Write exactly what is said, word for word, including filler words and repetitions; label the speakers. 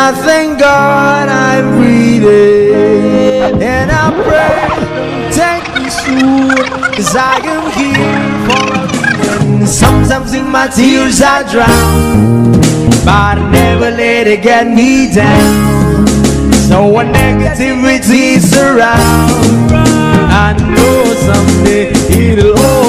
Speaker 1: I thank God I'm breathing, and I pray don't take me soon, cause I am here for a reason. Sometimes in my tears I drown, but I never let it get me down. So when negativity is around, I know someday it'll all